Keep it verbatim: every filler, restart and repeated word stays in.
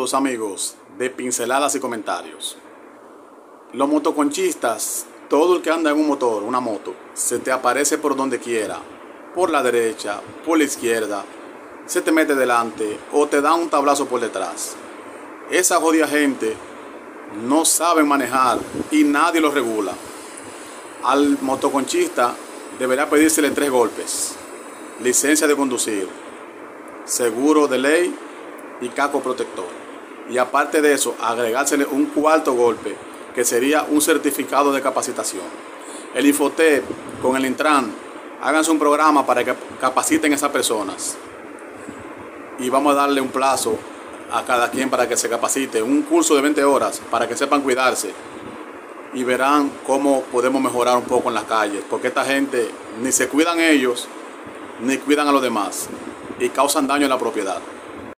Saludos amigos de Pinceladas y Comentarios. Los motoconchistas, todo el que anda en un motor, una moto, se te aparece por donde quiera, por la derecha, por la izquierda, se te mete delante o te da un tablazo por detrás. Esa jodida gente no sabe manejar y nadie lo regula. Al motoconchista deberá pedírsele tres golpes: licencia de conducir, seguro de ley y casco protector. Y aparte de eso, agregársele un cuarto golpe, que sería un certificado de capacitación. El Infotep con el Intran, háganse un programa para que capaciten a esas personas. Y vamos a darle un plazo a cada quien para que se capacite, un curso de veinte horas para que sepan cuidarse. Y verán cómo podemos mejorar un poco en las calles, porque esta gente ni se cuidan ellos, ni cuidan a los demás, y causan daño en la propiedad.